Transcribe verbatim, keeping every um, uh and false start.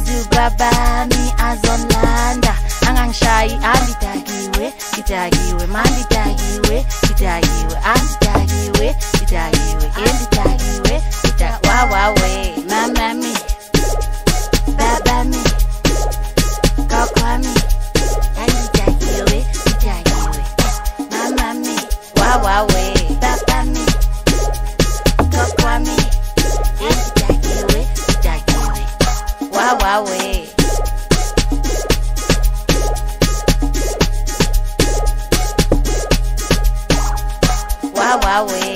Udu babami azonlanda angangishayi andidakiwe Dakiwe mandi Dakiwe Dakiwe andidakiwe Dakiwe endidakiwe wawawe mama mi baba mi kakwami andidakiwe Dakiwe mama mi wawawe baba mi kakwami endidakiwe Dakiwe wawawe wawawe